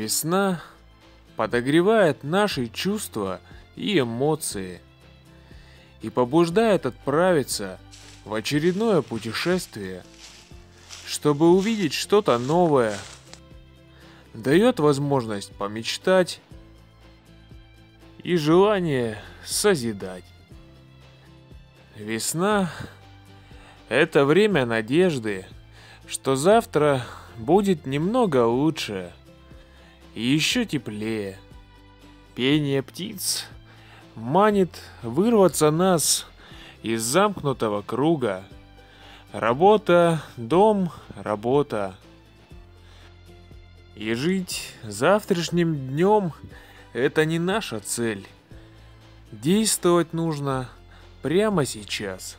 Весна подогревает наши чувства и эмоции и побуждает отправиться в очередное путешествие, чтобы увидеть что-то новое, дает возможность помечтать и желание созидать. Весна – это время надежды, что завтра будет немного лучше и еще теплее. Пение птиц манит вырваться нас из замкнутого круга. Работа, дом, работа. И жить завтрашним днем – это не наша цель. Действовать нужно прямо сейчас.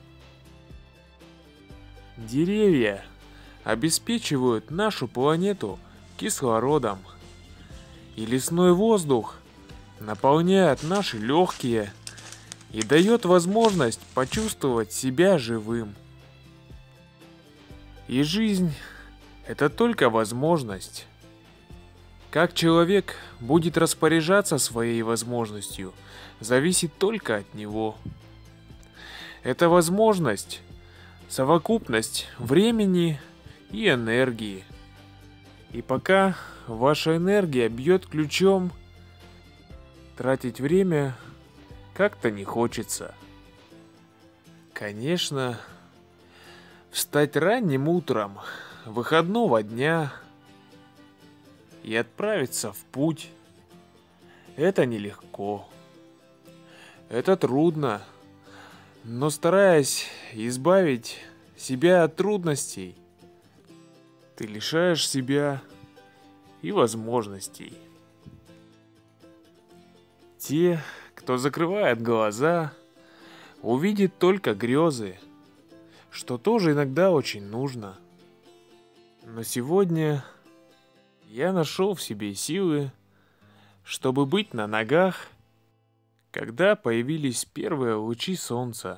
Деревья обеспечивают нашу планету кислородом, и лесной воздух наполняет наши легкие и дает возможность почувствовать себя живым. И жизнь – это только возможность. Как человек будет распоряжаться своей возможностью, зависит только от него. Это возможность – совокупность времени и энергии. И пока ваша энергия бьет ключом, тратить время как-то не хочется. Конечно, встать ранним утром выходного дня и отправиться в путь – это нелегко. Это трудно, но стараясь избавить себя от трудностей, ты лишаешь себя и возможностей. Те, кто закрывает глаза, увидит только грезы, что тоже иногда очень нужно. Но сегодня я нашел в себе силы, чтобы быть на ногах, когда появились первые лучи солнца.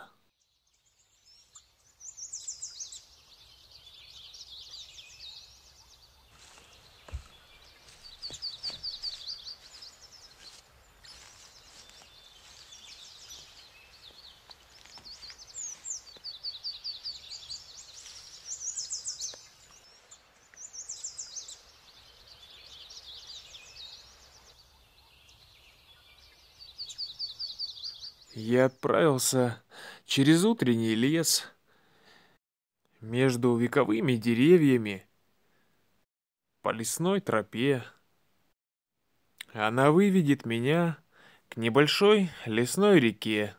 Я отправился через утренний лес между вековыми деревьями по лесной тропе. Она выведет меня к небольшой лесной реке,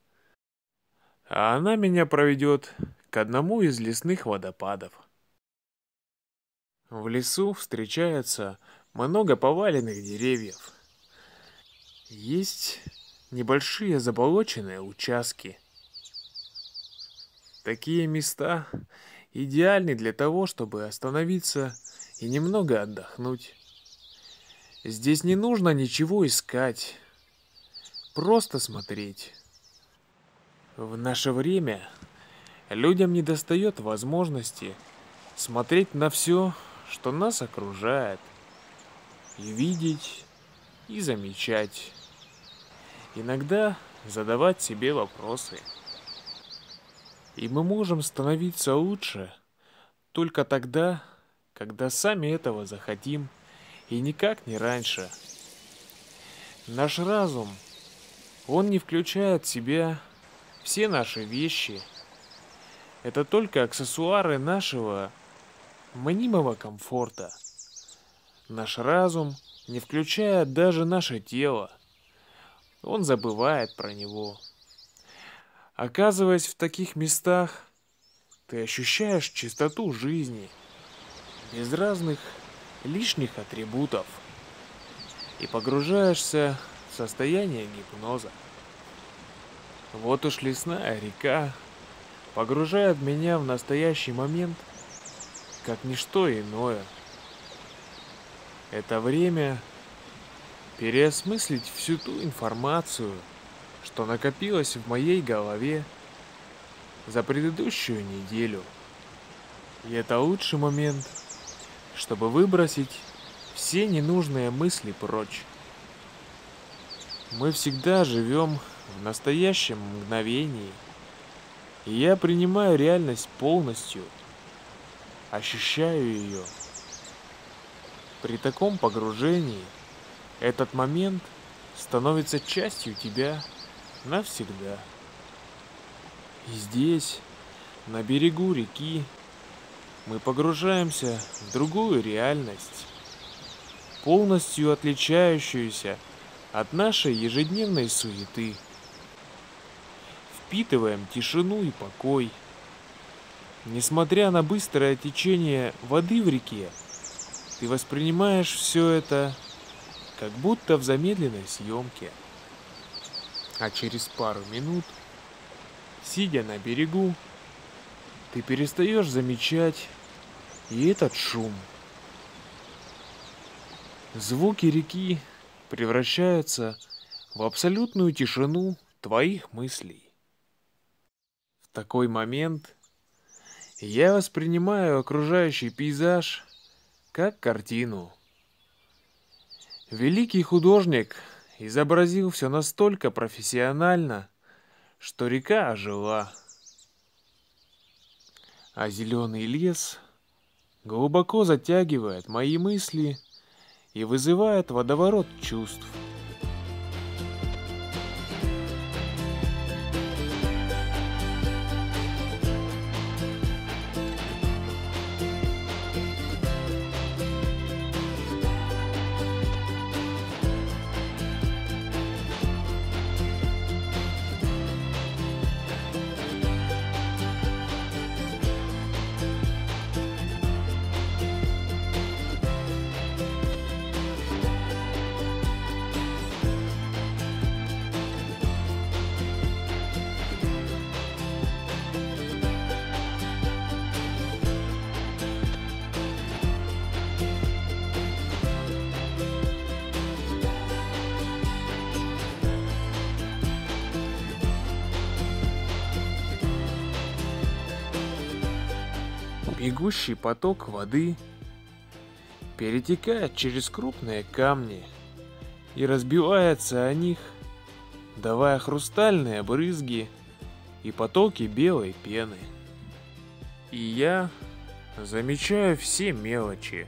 а она меня проведет к одному из лесных водопадов. В лесу встречается много поваленных деревьев. Есть небольшие заболоченные участки. Такие места идеальны для того, чтобы остановиться и немного отдохнуть. Здесь не нужно ничего искать, просто смотреть. В наше время людям недостает возможности смотреть на все, что нас окружает, и видеть, и замечать. Иногда задавать себе вопросы. И мы можем становиться лучше только тогда, когда сами этого захотим, и никак не раньше. Наш разум, он не включает в себя все наши вещи. Это только аксессуары нашего мнимого комфорта. Наш разум не включает даже наше тело. Он забывает про него. Оказываясь в таких местах, ты ощущаешь чистоту жизни, без разных лишних атрибутов, и погружаешься в состояние гипноза. Вот уж лесная река погружает меня в настоящий момент, как ничто иное. Это время переосмыслить всю ту информацию, что накопилось в моей голове за предыдущую неделю. И это лучший момент, чтобы выбросить все все ненужные мысли прочь. Мы всегда живем в настоящем мгновении, и я принимаю реальность полностью, ощущаю ее. При таком погружении этот момент становится частью тебя навсегда. И здесь, на берегу реки, мы погружаемся в другую реальность, полностью отличающуюся от нашей ежедневной суеты. Впитываем тишину и покой. Несмотря на быстрое течение воды в реке, ты воспринимаешь все это как будто в замедленной съемке. А через пару минут, сидя на берегу, ты перестаешь замечать и этот шум. Звуки реки превращаются в абсолютную тишину твоих мыслей. В такой момент я воспринимаю окружающий пейзаж как картину. Великий художник изобразил все настолько профессионально, что река ожила, а зеленый лес глубоко затягивает мои мысли и вызывает водоворот чувств. Бегущий поток воды перетекает через крупные камни и разбивается о них, давая хрустальные брызги и потоки белой пены. И я замечаю все мелочи.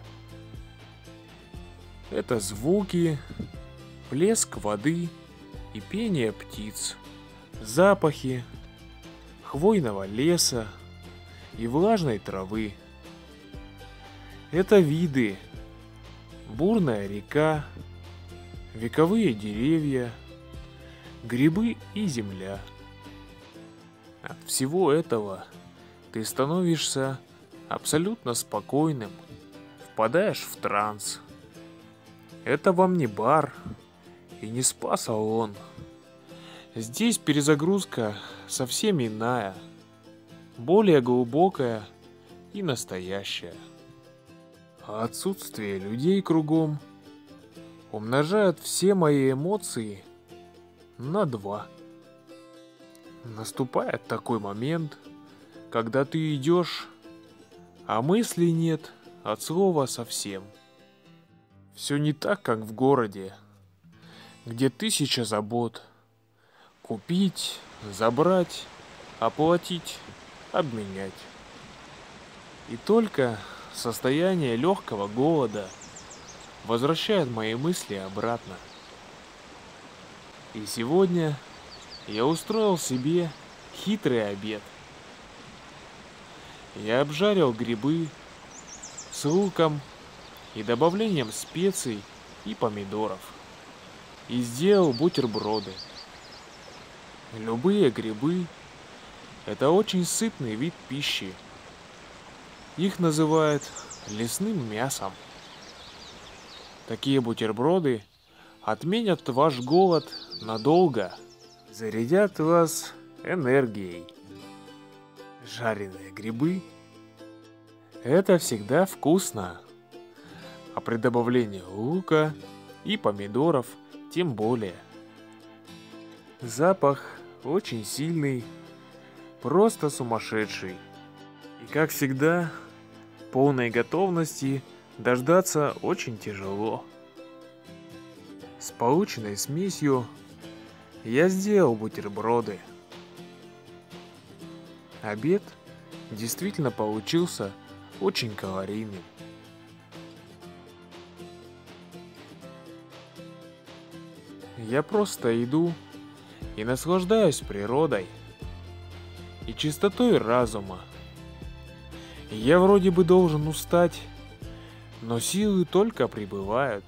Это звуки, плеск воды и пение птиц, запахи хвойного леса и влажной травы. Это виды, бурная река, вековые деревья, грибы и земля. От всего этого ты становишься абсолютно спокойным, впадаешь в транс. Это вам не бар и не спа-салон. Здесь перезагрузка совсем иная, более глубокая и настоящая. А отсутствие людей кругом умножает все мои эмоции на 2. Наступает такой момент, когда ты идешь, а мыслей нет от слова совсем. Все не так, как в городе, где 1000 забот. Купить, забрать, оплатить, обменять. И только состояние легкого голода возвращает мои мысли обратно. И сегодня я устроил себе хитрый обед. Я обжарил грибы с луком и добавлением специй и помидоров. И сделал бутерброды. Любые грибы – это очень сытный вид пищи. Их называют лесным мясом. Такие бутерброды отменят ваш голод надолго, зарядят вас энергией. Жареные грибы – это всегда вкусно, а при добавлении лука и помидоров тем более. Запах очень сильный, просто сумасшедший. И как всегда, полной готовности дождаться очень тяжело. С полученной смесью я сделал бутерброды. Обед действительно получился очень калорийным. Я просто иду и наслаждаюсь природой и чистотой разума. Я вроде бы должен устать, но силы только прибывают.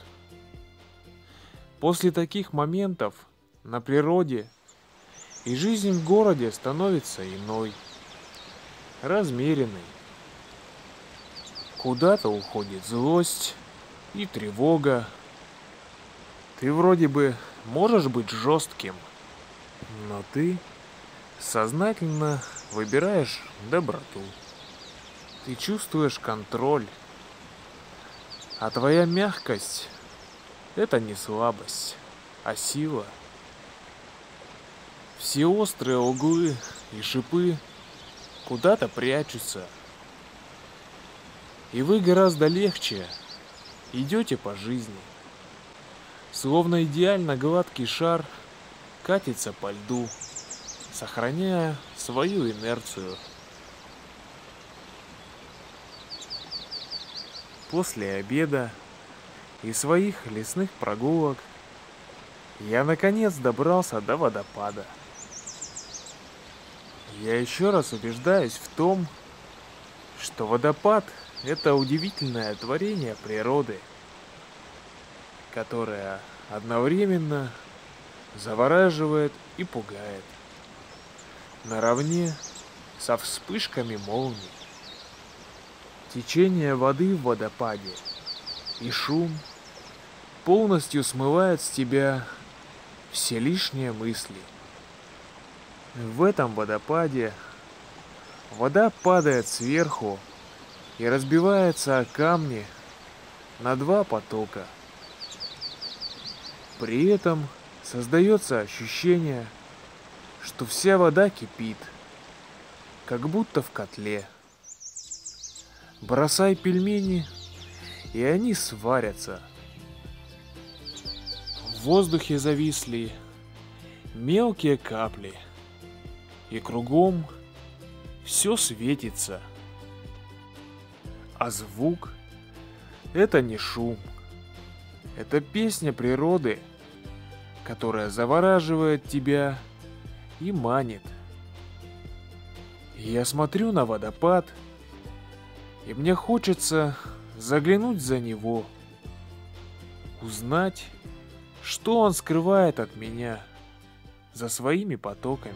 После таких моментов на природе и жизнь в городе становится иной, размеренной. Куда-то уходит злость и тревога. Ты вроде бы можешь быть жестким, но ты сознательно выбираешь доброту. Ты чувствуешь контроль, а твоя мягкость — это не слабость, а сила. Все острые углы и шипы куда-то прячутся, и вы гораздо легче идете по жизни. Словно идеально гладкий шар катится по льду, сохраняя свою инерцию. После обеда и своих лесных прогулок я наконец добрался до водопада. Я еще раз убеждаюсь в том, что водопад — это удивительное творение природы, которое одновременно завораживает и пугает, наравне со вспышками молний. Течение воды в водопаде и шум полностью смывают с тебя все лишние мысли. В этом водопаде вода падает сверху и разбивается о камни на два потока. При этом создается ощущение, что вся вода кипит, как будто в котле. Бросай пельмени, и они сварятся. В воздухе зависли мелкие капли, и кругом все светится. А звук — это не шум, это песня природы, которая завораживает тебя и манит. Я смотрю на водопад, и мне хочется заглянуть за него, узнать, что он скрывает от меня за своими потоками.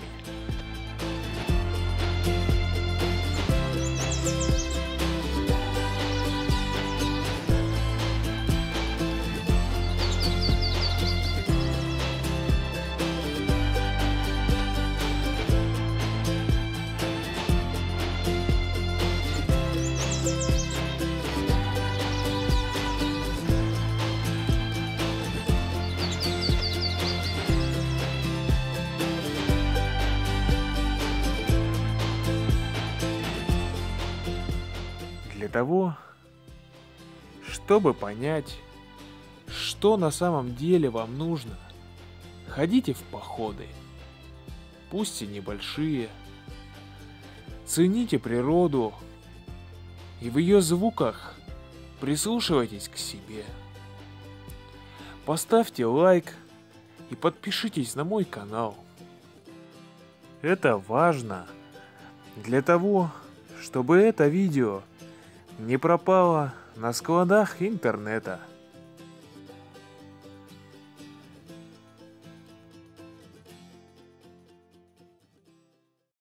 Для того, чтобы понять, что на самом деле вам нужно, ходите в походы, пусть и небольшие. Цените природу, и в ее звуках прислушивайтесь к себе. Поставьте лайк и подпишитесь на мой канал. Это важно для того, чтобы это видео не пропало на складах интернета.